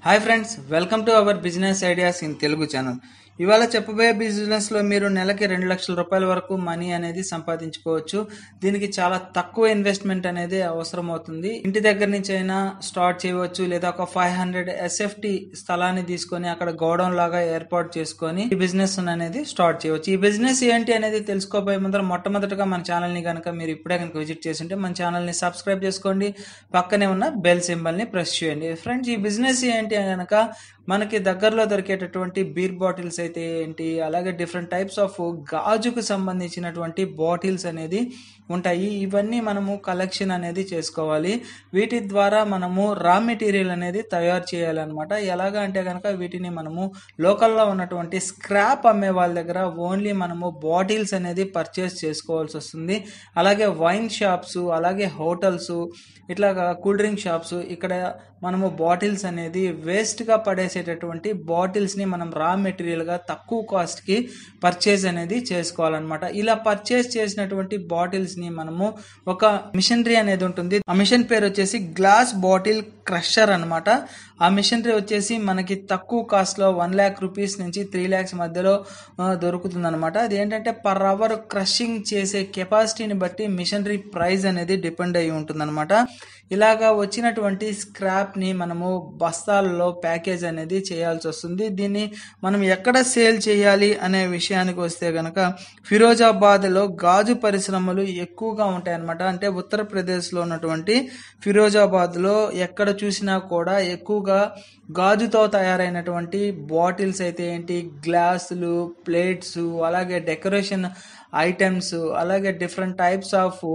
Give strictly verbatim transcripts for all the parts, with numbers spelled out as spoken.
Hi friends, welcome to our business ideas in Telugu channel. ఇవాళ చెప్పబోయే బిజినెస్లో మీరు నెలకి రెండు లక్షల రూపాయల వరకు మనీ అనేది సంపాదించుకోవచ్చు. దీనికి చాలా తక్కువ ఇన్వెస్ట్మెంట్ అనేది అవసరం అవుతుంది. ఇంటి దగ్గర నుంచి అయినా స్టార్ట్ చేయవచ్చు, లేదా ఒక ఫైవ్ హండ్రెడ్ ఎస్ఎఫ్టి స్థలాన్ని తీసుకొని అక్కడ గోడౌన్ లాగా ఏర్పాటు చేసుకొని ఈ బిజినెస్ అనేది స్టార్ట్ చేయవచ్చు. ఈ బిజినెస్ ఏంటి అనేది తెలుసుకోబోయే ముందర మొట్టమొదటిగా మన ఛానల్ని కనుక మీరు ఇప్పుడే కనుక విజిట్ చేసింటే మన ఛానల్ని సబ్స్క్రైబ్ చేసుకోండి, పక్కనే ఉన్న బెల్ సింబల్ని ప్రెస్ చేయండి. ఫ్రెండ్స్, ఈ బిజినెస్ ఏంటి కనుక మనకి దగ్గరలో దొరికేటటువంటి బీర్ బాటిల్స్ అయితే ఏంటి, అలాగే డిఫరెంట్ టైప్స్ ఆఫ్ గాజుకు సంబంధించినటువంటి బాటిల్స్ అనేది ఉంటాయి. ఇవన్నీ మనము కలెక్షన్ అనేది చేసుకోవాలి. వీటి ద్వారా మనము రా మెటీరియల్ అనేది తయారు చేయాలన్నమాట. ఎలాగా అంటే కనుక వీటిని మనము లోకల్లో ఉన్నటువంటి స్క్రాప్ అమ్మే వాళ్ళ దగ్గర ఓన్లీ మనము బాటిల్స్ అనేది పర్చేస్ చేసుకోవాల్సి వస్తుంది. అలాగే వైన్ షాప్స్, అలాగే హోటల్స్, ఇట్లాగా కూల్ డ్రింక్ షాప్స్, ఇక్కడ మనము బాటిల్స్ అనేది వేస్ట్గా పడేసేటటువంటి బాటిల్స్ని మనం రా మెటీరియల్గా తక్కువ కాస్ట్కి పర్చేజ్ అనేది చేసుకోవాలన్నమాట. ఇలా పర్చేజ్ చేసినటువంటి బాటిల్స్ని మనము ఒక మిషనరీ అనేది ఉంటుంది. ఆ మిషన్ పేరు వచ్చేసి గ్లాస్ బాటిల్ క్రషర్ అనమాట. ఆ మిషనరీ వచ్చేసి మనకి తక్కువ కాస్ట్లో వన్ ల్యాక్ రూపీస్ నుంచి త్రీ ల్యాక్స్ మధ్యలో దొరుకుతుంది అనమాట. అది ఏంటంటే పర్ అవర్ క్రషింగ్ చేసే కెపాసిటీని బట్టి మిషనరీ ప్రైస్ అనేది డిపెండ్ అయి ఉంటుంది అనమాట. ఇలాగా వచ్చినటువంటి స్క్రాప్ని మనము బస్తాలలో ప్యాకేజ్ అనేది చేయాల్సి వస్తుంది. దీన్ని మనం ఎక్కడ సేల్ చేయాలి అనే విషయానికి వస్తే కనుక ఫిరోజాబాద్లో గాజు పరిశ్రమలు ఎక్కువగా ఉంటాయి అన్నమాట. అంటే ఉత్తరప్రదేశ్లో ఉన్నటువంటి ఫిరోజాబాద్లో ఎక్కడ చూసినా కూడా ఎక్కువగా గాజుతో తయారైనటువంటి బాటిల్స్ అయితే ఏంటి, గ్లాసులు, ప్లేట్స్, అలాగే డెకరేషన్ ఐటమ్స్, అలాగే డిఫరెంట్ టైప్స్ ఆఫ్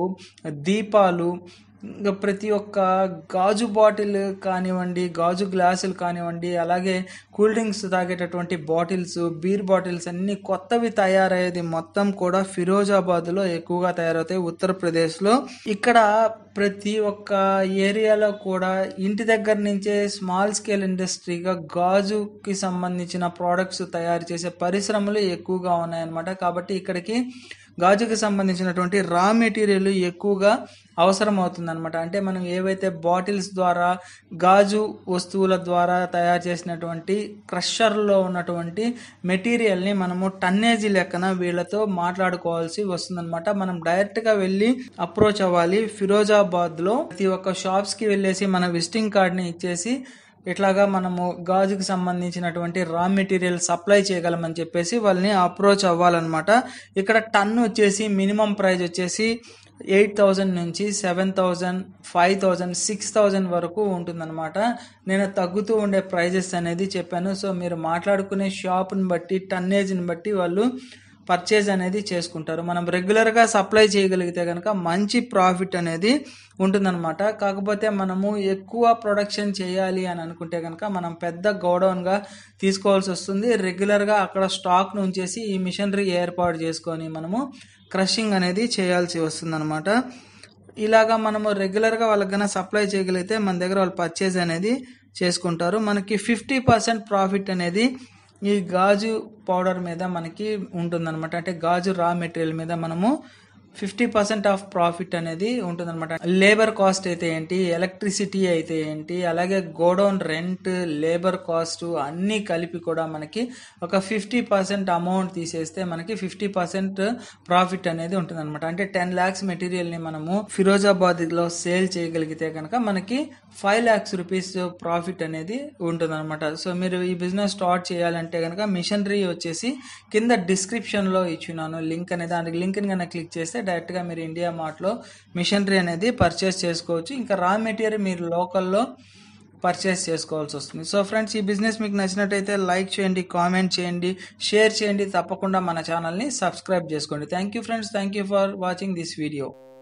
దీపాలు, ఇంకా ప్రతి ఒక్క గాజు బాటిల్ కానివ్వండి, గాజు గ్లాసులు కానివ్వండి, అలాగే కూల్ డ్రింక్స్ తాగేటటువంటి బాటిల్స్, బీర్ బాటిల్స్ అన్ని కొత్తవి తయారయ్యేది మొత్తం కూడా ఫిరోజాబాద్లో ఎక్కువగా తయారవుతాయి, ఉత్తరప్రదేశ్లో. ఇక్కడ ప్రతి ఒక్క ఏరియాలో కూడా ఇంటి దగ్గర నుంచే స్మాల్ స్కేల్ ఇండస్ట్రీగా గాజుకి సంబంధించిన ప్రోడక్ట్స్ తయారు చేసే పరిశ్రమలు ఎక్కువగా ఉన్నాయన్నమాట. కాబట్టి ఇక్కడికి గాజుకి సంబంధించినటువంటి రా మెటీరియల్ ఎక్కువగా అవసరం అవుతుంది అనమాట. అంటే మనం ఏవైతే బాటిల్స్ ద్వారా, గాజు వస్తువుల ద్వారా తయారు చేసినటువంటి క్రషర్లో ఉన్నటువంటి మెటీరియల్ని మనము టన్నేజీ లెక్కన వీళ్ళతో మాట్లాడుకోవాల్సి వస్తుందన్నమాట. మనం డైరెక్ట్గా వెళ్ళి అప్రోచ్ అవ్వాలి. ఫిరోజాబాద్లో ప్రతి ఒక్క షాప్స్కి వెళ్ళేసి మన విజిటింగ్ కార్డ్ని ఇచ్చేసి ఇట్లాగా మనము గాజుకి సంబంధించినటువంటి రా మెటీరియల్ సప్లై చేయగలమని చెప్పేసి వాళ్ళని అప్రోచ్ అవ్వాలన్నమాట. ఇక్కడ టన్ వచ్చేసి మినిమం ప్రైస్ వచ్చేసి ఎయిట్ థౌజండ్ నుంచి seven thousand five thousand six thousand వరకు ఉంటుందన్నమాట. నేను తగ్గుతూ ఉండే ప్రైజెస్ అనేది చెప్పాను. సో మీరు మాట్లాడుకునే షాప్ని బట్టి, టన్నేజ్ని బట్టి వాళ్ళు పర్చేజ్ అనేది చేసుకుంటారు. మనం రెగ్యులర్గా సప్లై చేయగలిగితే కనుక మంచి ప్రాఫిట్ అనేది ఉంటుందన్నమాట. కాకపోతే మనము ఎక్కువ ప్రొడక్షన్ చేయాలి అని అనుకుంటే కనుక మనం పెద్ద గోడౌన్గా తీసుకోవాల్సి వస్తుంది. రెగ్యులర్గా అక్కడ స్టాక్ను ఉంచేసి ఈ మిషనరీ ఏర్పాటు చేసుకొని మనము క్రషింగ్ అనేది చేయాల్సి వస్తుంది అనమాట. ఇలాగా మనము రెగ్యులర్గా వాళ్ళకి కన్నా సప్లై చేయగలిగితే మన దగ్గర వాళ్ళు పర్చేజ్ అనేది చేసుకుంటారు. మనకి ఫిఫ్టీ పర్సెంట్ ప్రాఫిట్ అనేది ఈ గాజు పౌడర్ మీద మనకి ఉంటుందన్నమాట. అంటే గాజు రా మెటీరియల్ మీద మనము ఫిఫ్టీ పర్సెంట్ ఆఫ్ ప్రాఫిట్ అనేది ఉంటుందన్నమాట. లేబర్ కాస్ట్ అయితే ఏంటి, ఎలక్ట్రిసిటీ అయితే ఏంటి, అలాగే గోడౌన్ రెంట్, లేబర్ కాస్ట్ అన్నీ కలిపి కూడా మనకి ఒక ఫిఫ్టీ పర్సెంట్ అమౌంట్ తీసేస్తే మనకి ఫిఫ్టీ పర్సెంట్ ప్రాఫిట్ అనేది ఉంటుందన్నమాట. అంటే టెన్ ల్యాక్స్ మెటీరియల్ని మనము ఫిరోజాబాద్లో సేల్ చేయగలిగితే కనుక మనకి ఫైవ్ ల్యాక్స్ రూపీస్ ప్రాఫిట్ అనేది ఉంటుందన్నమాట. సో మీరు ఈ బిజినెస్ స్టార్ట్ చేయాలంటే కనుక మిషనరీ వచ్చేసి కింద డిస్క్రిప్షన్లో ఇచ్చినాను లింక్ అనేది. దానికి లింక్ని కనుక క్లిక్ చేస్తే డైరెక్ట్గా మీరు ఇండియా మార్ట్లో మిషనరీ అనేది పర్చేస్ చేసుకోవచ్చు. ఇంకా రా మెటీరియల్ మీరు లోకల్లో పర్చేస్ చేసుకోవాల్సి వస్తుంది. సో ఫ్రెండ్స్, ఈ బిజినెస్ మీకు నచ్చినట్టయితే లైక్ చేయండి, కామెంట్ చేయండి, షేర్ చేయండి. తప్పకుండా మన ఛానల్ని సబ్స్క్రైబ్ చేసుకోండి. Thank you friends, thank you for watching this video.